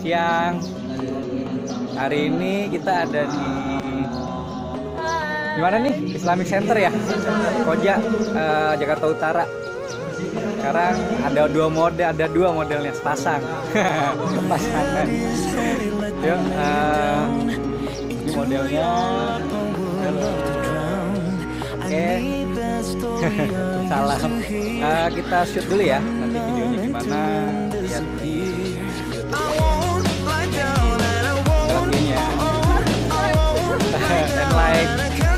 siang. Hari ini kita ada di mana nih? Islamic Center ya, Koja, Jakarta Utara. Sekarang ada dua modelnya sepasang. Pasangan. Yuk, ini modelnya. Oke. Salam. Kita shoot dulu ya. Nanti videonya gimana? Lihat di lagunya. And like.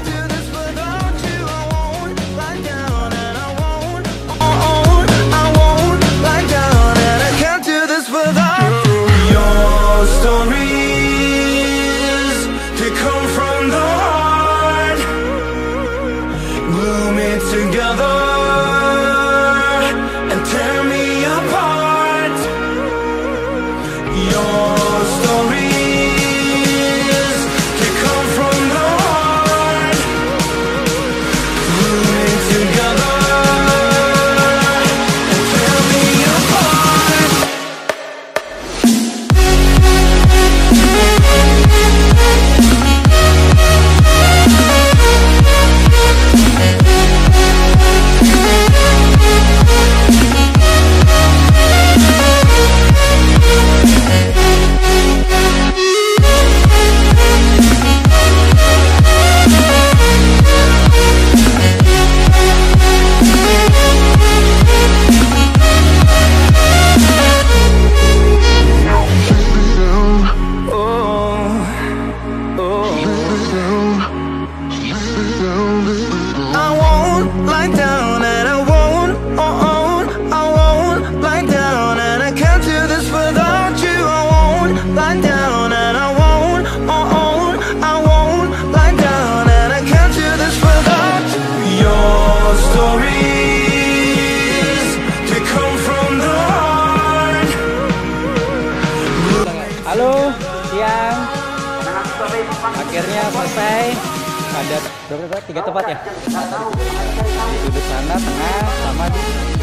Halo, siang. Akhirnya selesai. Ada berapa? 3 tempat ya. Sudut sana, tengah, sama di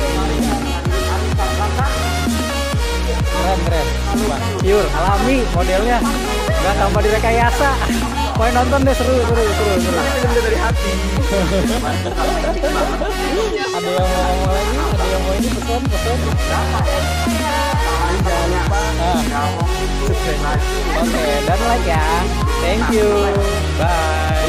keren. Pure, alami modelnya. Nggak tambah direkayasa. Poin nonton deh, seru. Dari hati. Ada yang mau ngomong lagi, ada yang mau ini pesan. Jangan lupa subscribe. Oke, dan like ya. Thank you. Bye.